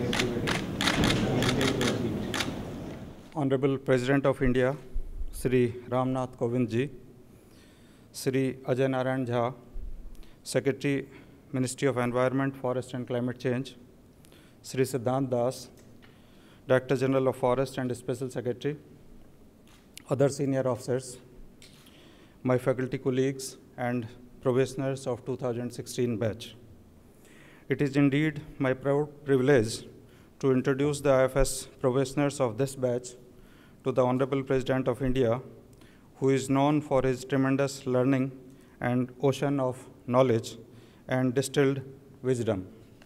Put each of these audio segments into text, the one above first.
Honorable President of India, Shri Ram Nath Kovind ji, Shri Ajay Narayan Jha, Secretary, Ministry of Environment, Forest and Climate Change, Shri Siddhant Das, Director General of Forest and Special Secretary, other senior officers, my faculty colleagues and probationers of 2016 batch. It is indeed my proud privilege to introduce the IFS probationers of this batch to the Honorable President of India, who is known for his tremendous learning and ocean of knowledge and distilled wisdom.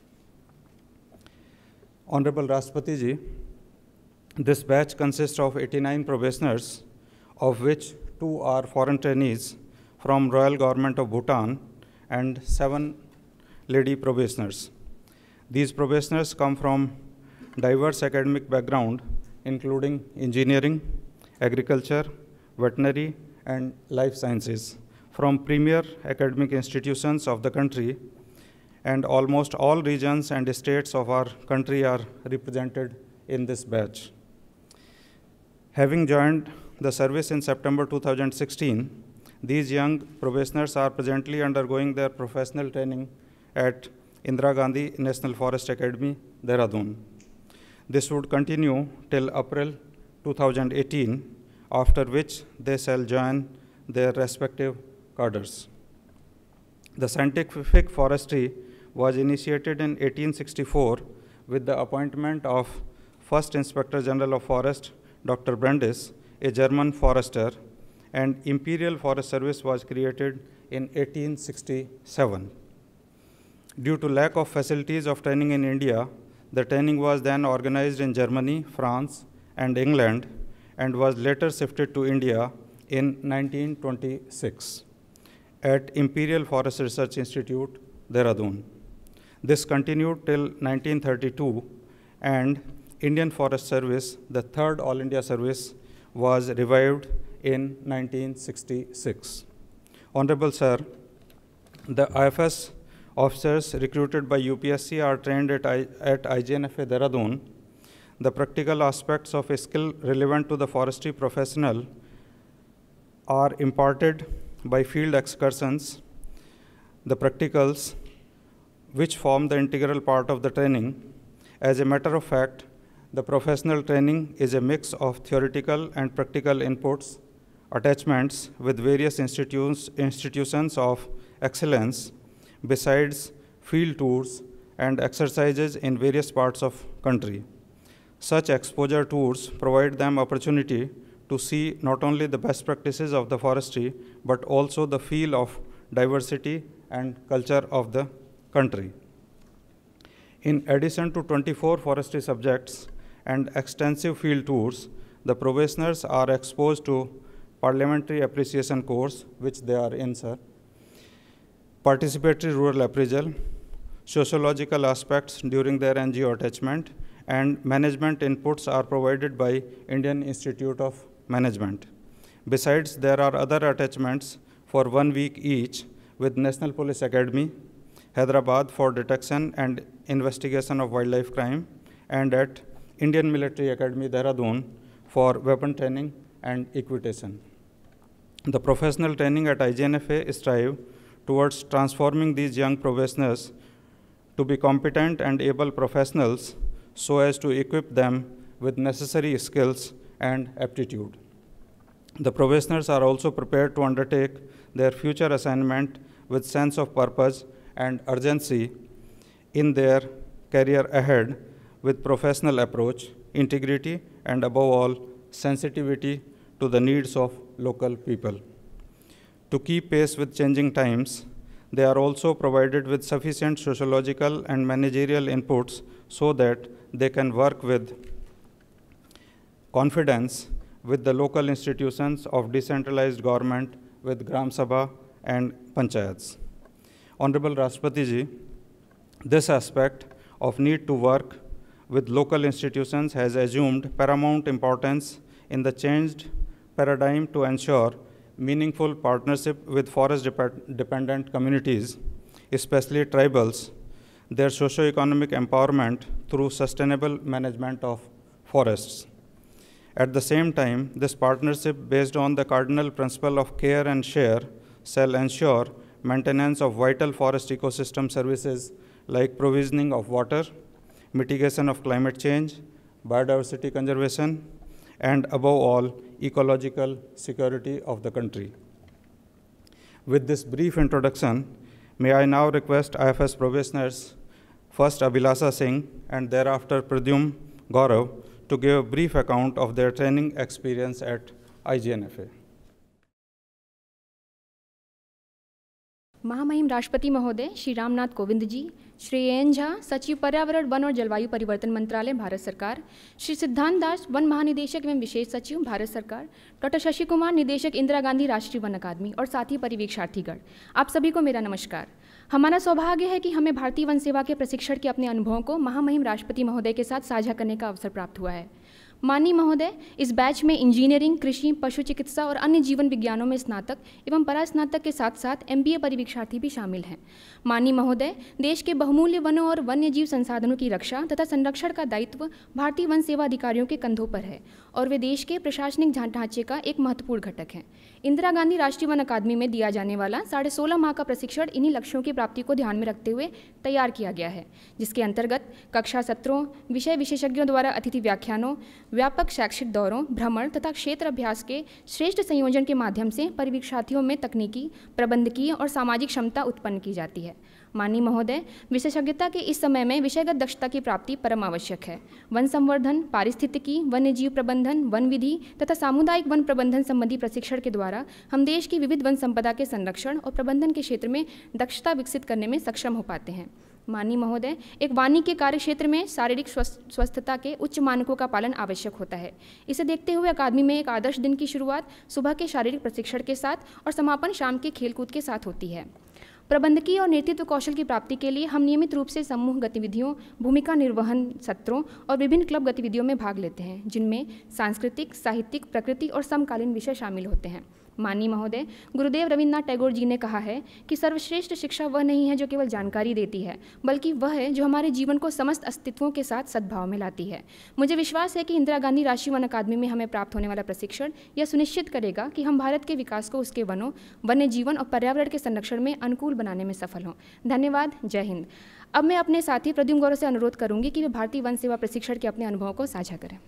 Honorable Rashtrapati ji, this batch consists of 89 probationers, of which 2 are foreign trainees from Royal Government of Bhutan and 7 lady probationers. These probationers come from diverse academic background, including engineering, agriculture, veterinary, and life sciences, from premier academic institutions of the country, and almost all regions and states of our country are represented in this batch. Having joined the service in September 2016, these young probationers are presently undergoing their professional training at Indira Gandhi National Forest Academy, Dehradun. This would continue till April 2018, after which they shall join their respective cadres. The scientific forestry was initiated in 1864 with the appointment of first Inspector General of Forest, Dr. Brandis, a German forester, and Imperial Forest Service was created in 1867. Due to lack of facilities of training in India, the training was then organized in Germany, France, and England, and was later shifted to India in 1926 at Imperial Forest Research Institute, Dehradun. This continued till 1932, and Indian Forest Service, the third All India service, was revived in 1966. Honorable Sir, the IFS officers recruited by UPSC are trained at IGNF Dehradun. The practical aspects of a skill relevant to the forestry professional are imparted by field excursions, the practicals, which form the integral part of the training. As a matter of fact, the professional training is a mix of theoretical and practical inputs, attachments with various institutions of excellence, besides field tours and exercises in various parts of country. Such exposure tours provide them opportunity to see not only the best practices of the forestry, but also the feel of diversity and culture of the country. In addition to 24 forestry subjects and extensive field tours, the probationers are exposed to parliamentary appreciation course, which they are in, sir, participatory rural appraisal, sociological aspects during their NGO attachment, and management inputs are provided by Indian Institute of Management. Besides, there are other attachments for 1 week each with National Police Academy, Hyderabad for detection and investigation of wildlife crime, and at Indian Military Academy, Dehradun for weapon training and equitation. The professional training at IGNFA strive towards transforming these young probationers to be competent and able professionals so as to equip them with necessary skills and aptitude. The probationers are also prepared to undertake their future assignment with sense of purpose and urgency in their career ahead with professional approach, integrity, and above all, sensitivity to the needs of local people. To keep pace with changing times, they are also provided with sufficient sociological and managerial inputs so that they can work with confidence with the local institutions of decentralized government with Gram Sabha and Panchayats. Honorable Rashtrapati ji, this aspect of need to work with local institutions has assumed paramount importance in the changed paradigm to ensure meaningful partnership with forest-dependent communities, especially tribals. their socio-economic empowerment through sustainable management of forests. At the same time, this partnership based on the cardinal principle of care and share shall ensure maintenance of vital forest ecosystem services like provisioning of water, mitigation of climate change, biodiversity conservation, and above all, ecological security of the country. With this brief introduction, may I now request IFS probationers, first Abhilasha Singh and thereafter Pradyum Gaurav, to give a brief account of their training experience at IGNF. महामहिम राष्ट्रपति महोदय Shri Ram Nath Kovind ji, Shri N Jha, सचिव पर्यावरण one और जलवायु परिवर्तन मंत्रालय भारत सरकार, श्री सिद्धांत दास, वन महानिदेशक एवं विशेष सचिव भारत सरकार, डॉक्टर शशि कुमार, निदेशक इंदिरा गांधी राष्ट्रीय वन अकादमी और साथी परिवीक्षार्थीगण, आप सभी को मेरा नमस्कार। हमारा सौभाग्य है कि हमें भारतीय वन सेवा के प्रशिक्षण के अपने अनुभवों को महामहिम राष्ट्रपति महोदय के साथ साझा करने का अवसर प्राप्त हुआ है। माननीय महोदय, इस बैच में इंजीनियरिंग, कृषि, पशु चिकित्सा और अन्य जीवन विज्ञानों में स्नातक एवं परास्नातक के साथ साथ MBA परिवीक्षार्थी भी शामिल हैं। माननीय महोदय, देश के बहुमूल्य वनों और वन्य जीव संसाधनों की रक्षा तथा संरक्षण का दायित्व भारतीय वन सेवा अधिकारियों के कंधों पर है और वे देश के प्रशासनिक ढांचे का एक महत्वपूर्ण घटक हैं। इंदिरा गांधी राष्ट्रीय वन अकादमी में दिया जाने वाला 16.5 माह का प्रशिक्षण इन्हीं लक्ष्यों की प्राप्ति को ध्यान में रखते हुए तैयार किया गया है, जिसके अंतर्गत कक्षा सत्रों, विषय विशेषज्ञों द्वारा अतिथि व्याख्यानों, व्यापक शैक्षिक दौरों, भ्रमण तथा क्षेत्र अभ्यास के श्रेष्ठ संयोजन के माध्यम से परिवीक्षार्थियों में तकनीकी, प्रबंधकीय और सामाजिक क्षमता उत्पन्न की जाती है। माननीय महोदय, विशेषज्ञता के इस समय में विषयगत दक्षता की प्राप्ति परम आवश्यक है। वन संवर्धन, पारिस्थितिकी, वन्य जीव प्रबंधन, वन विधि तथा सामुदायिक वन प्रबंधन संबंधी प्रशिक्षण के द्वारा हम देश की विविध वन संपदा के संरक्षण और प्रबंधन के क्षेत्र में दक्षता विकसित करने में सक्षम हो पाते हैं। माननीय महोदय, एक वानी के कार्य क्षेत्र में शारीरिक स्वस्थता के उच्च मानकों का पालन आवश्यक होता है। इसे देखते हुए अकादमी में एक आदर्श दिन की शुरुआत सुबह के शारीरिक प्रशिक्षण के साथ और समापन शाम के खेलकूद के साथ होती है। प्रबंधकीय और नेतृत्व कौशल की प्राप्ति के लिए हम नियमित रूप से समूह गतिविधियों, भूमिका निर्वहन सत्रों और विभिन्न क्लब गतिविधियों में भाग लेते हैं, जिनमें सांस्कृतिक, साहित्यिक, प्रकृति और समकालीन विषय शामिल होते हैं। माननीय महोदय, गुरुदेव रविन्द्रनाथ टैगोर जी ने कहा है कि सर्वश्रेष्ठ शिक्षा वह नहीं है जो केवल जानकारी देती है, बल्कि वह है जो हमारे जीवन को समस्त अस्तित्वों के साथ सद्भाव में लाती है। मुझे विश्वास है कि इंदिरा गांधी राष्ट्रीय वन अकादमी में हमें प्राप्त होने वाला प्रशिक्षण यह सुनिश्चित करेगा कि हम भारत के विकास को उसके वनों, वन्य जीवन और पर्यावरण के संरक्षण में अनुकूल बनाने में सफल हों। धन्यवाद। जय हिंद। अब मैं अपने साथी प्रद्युम्न गौरव से अनुरोध करूंगी कि वे भारतीय वन सेवा प्रशिक्षण के अपने अनुभवों को साझा करें।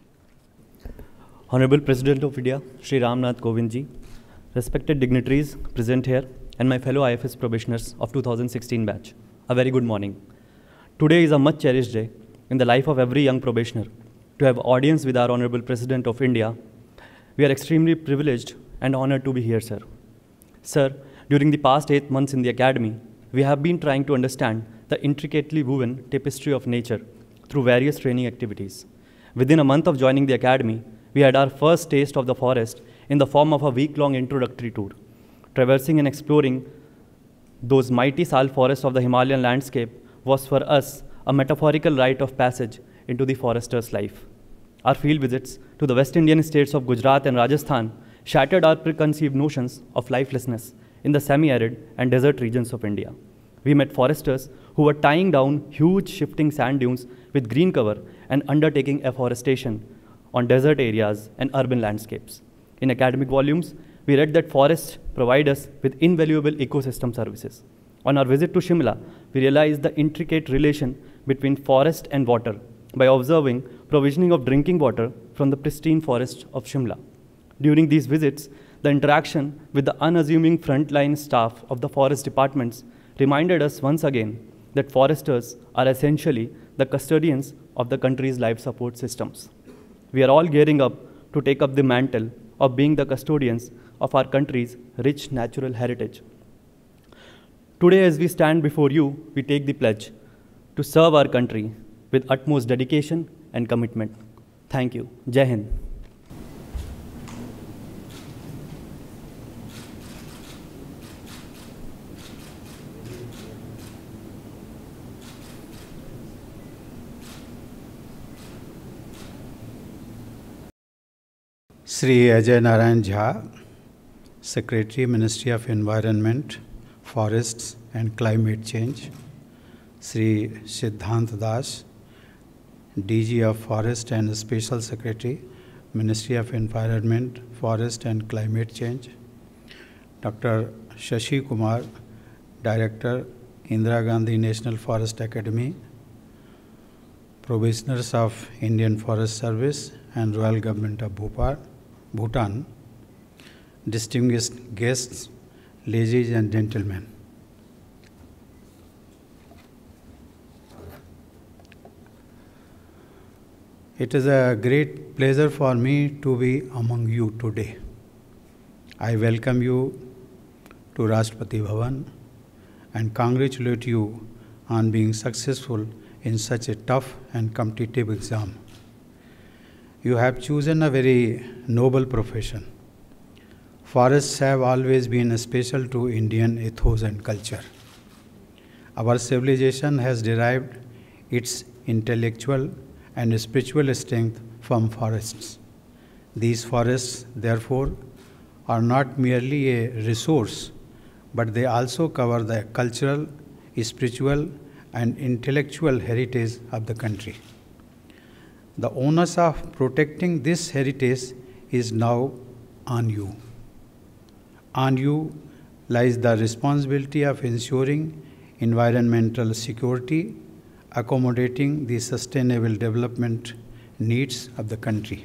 Honorable President of India, Shri Ram Nath Kovind ji, respected dignitaries present here, and my fellow IFS probationers of 2016 batch, a very good morning. Today is a much cherished day in the life of every young probationer to have audience with our Honorable President of India. We are extremely privileged and honored to be here, sir. Sir, during the past 8 months in the academy, we have been trying to understand the intricately woven tapestry of nature through various training activities. Within a month of joining the academy, we had our first taste of the forest in the form of a week-long introductory tour. Traversing and exploring those mighty sal forests of the Himalayan landscape was for us a metaphorical rite of passage into the forester's life. Our field visits to the West Indian states of Gujarat and Rajasthan shattered our preconceived notions of lifelessness in the semi-arid and desert regions of India. We met foresters who were tying down huge shifting sand dunes with green cover and undertaking afforestation on desert areas and urban landscapes. In academic volumes, we read that forests provide us with invaluable ecosystem services. On our visit to Shimla, we realized the intricate relation between forest and water by observing provisioning of drinking water from the pristine forests of Shimla. During these visits, the interaction with the unassuming frontline staff of the forest departments reminded us once again that foresters are essentially the custodians of the country's life support systems. We are all gearing up to take up the mantle of being the custodians of our country's rich natural heritage. Today, as we stand before you, we take the pledge to serve our country with utmost dedication and commitment. Thank you. Jai Hind. Shri Ajay Narayan Jha, Secretary, Ministry of Environment, Forests and Climate Change. Shri Siddhant Das, DG of Forest and Special Secretary, Ministry of Environment, Forest and Climate Change, Dr. Shashi Kumar, Director, Indira Gandhi National Forest Academy, Probationers of Indian Forest Service and Royal Government of Bhutan, distinguished guests, ladies and gentlemen. It is a great pleasure for me to be among you today. I welcome you to Rashtrapati Bhavan and congratulate you on being successful in such a tough and competitive exam. You have chosen a very noble profession. Forests have always been special to Indian ethos and culture. Our civilization has derived its intellectual and spiritual strength from forests. These forests, therefore, are not merely a resource, but they also cover the cultural, spiritual, and intellectual heritage of the country. The onus of protecting this heritage is now on you. On you lies the responsibility of ensuring environmental security, accommodating the sustainable development needs of the country.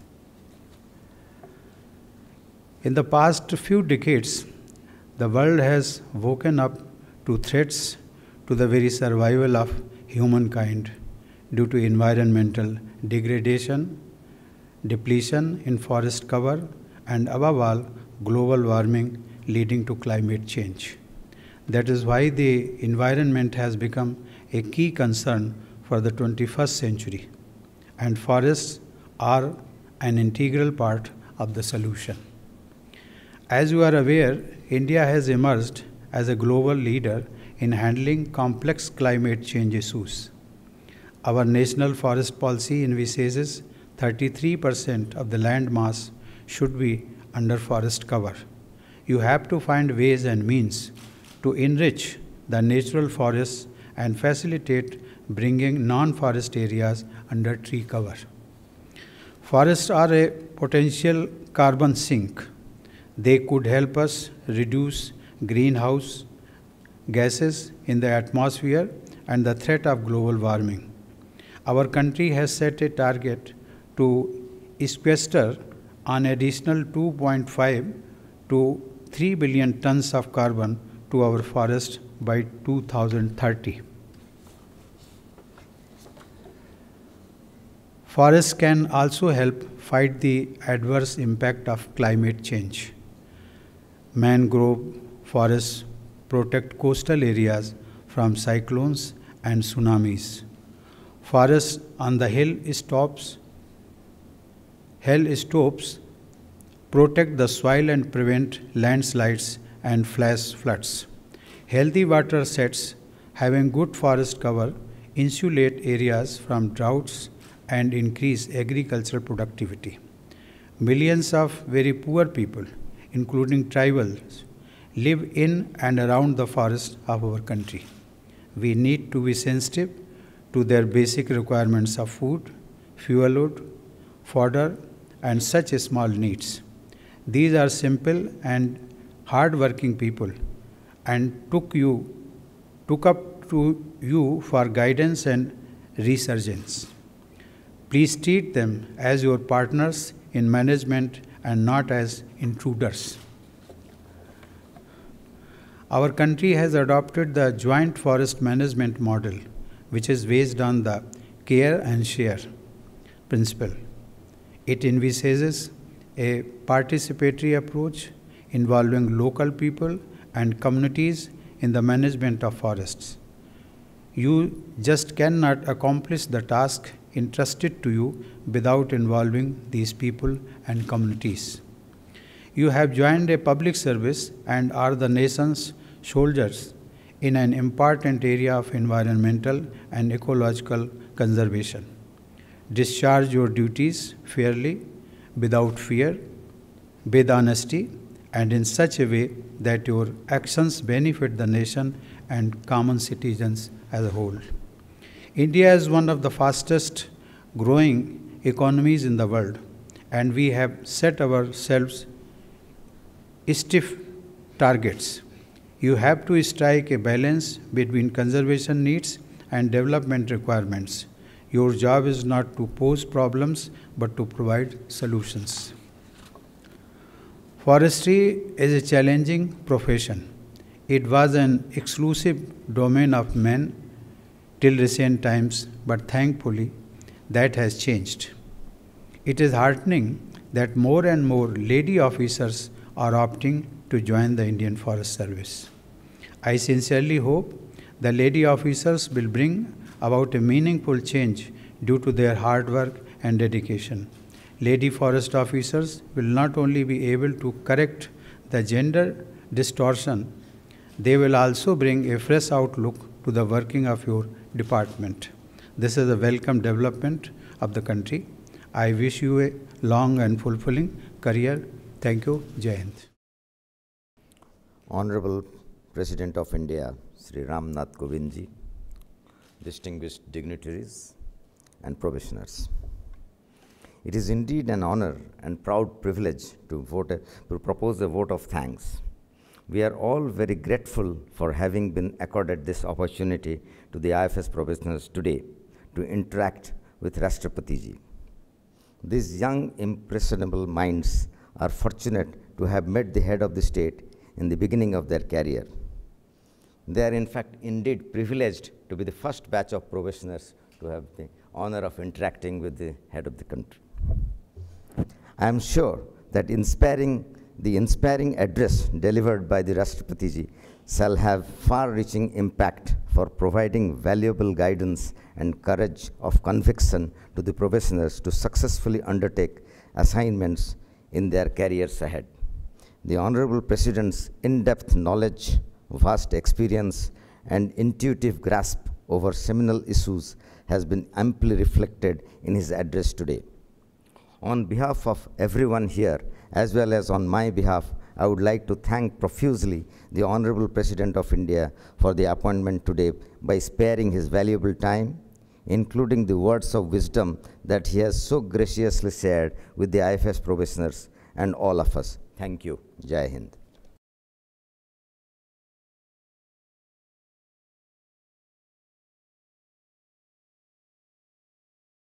In the past few decades, the world has woken up to threats to the very survival of humankind due to environmental degradation, depletion in forest cover, and above all, global warming leading to climate change. That is why the environment has become a key concern for the 21st century, and forests are an integral part of the solution. As you are aware, India has emerged as a global leader in handling complex climate change issues. Our national forest policy envisages 33% of the land mass should be under forest cover. You have to find ways and means to enrich the natural forests and facilitate bringing non-forest areas under tree cover. Forests are a potential carbon sink. They could help us reduce greenhouse gases in the atmosphere and the threat of global warming. Our country has set a target to sequester an additional 2.5 to 3 billion tons of carbon to our forest by 2030. Forests can also help fight the adverse impact of climate change. Mangrove forests protect coastal areas from cyclones and tsunamis. Forests on the hilltops protect the soil and prevent landslides and flash floods. Healthy water sets having good forest cover insulate areas from droughts and increase agricultural productivity. Millions of very poor people, including tribals, live in and around the forests of our country. We need to be sensitive to their basic requirements of food, fuel wood, fodder, and such small needs. These are simple and hard-working people and took up to you for guidance and resurgence. Please treat them as your partners in management and not as intruders. Our country has adopted the joint forest management model, which is based on the care and share principle. It envisages a participatory approach involving local people and communities in the management of forests. You just cannot accomplish the task entrusted to you without involving these people and communities. You have joined a public service and are the nation's soldiers in an important area of environmental and ecological conservation. Discharge your duties fairly, without fear, with honesty, and in such a way that your actions benefit the nation and common citizens as a whole. India is one of the fastest growing economies in the world, and we have set ourselves stiff targets. You have to strike a balance between conservation needs and development requirements. Your job is not to pose problems, but to provide solutions. Forestry is a challenging profession. It was an exclusive domain of men till recent times, but thankfully that has changed. It is heartening that more and more lady officers are opting to join the Indian Forest Service. I sincerely hope the lady officers will bring about a meaningful change due to their hard work and dedication. Lady forest officers will not only be able to correct the gender distortion, they will also bring a fresh outlook to the working of your department. This is a welcome development of the country. I wish you a long and fulfilling career. Thank you. Jai Hind. Honorable President of India, Shri Ram Nath Kovind ji, distinguished dignitaries and probationers. It is indeed an honor and proud privilege to propose a vote of thanks. We are all very grateful for having been accorded this opportunity to the IFS probationers today to interact with Rashtrapati ji. These young, impressionable minds are fortunate to have met the head of the state in the beginning of their career. They are in fact indeed privileged to be the first batch of probationers to have the honor of interacting with the head of the country. I am sure that the inspiring address delivered by the Rashtrapati ji shall have far-reaching impact for providing valuable guidance and courage of conviction to the probationers to successfully undertake assignments in their careers ahead. The Honorable President's in-depth knowledge, vast experience, and intuitive grasp over seminal issues has been amply reflected in his address today. On behalf of everyone here, as well as on my behalf, I would like to thank profusely the Honorable President of India for the appointment today by sparing his valuable time, including the words of wisdom that he has so graciously shared with the IFS probationers and all of us. Thank you. Jai Hind.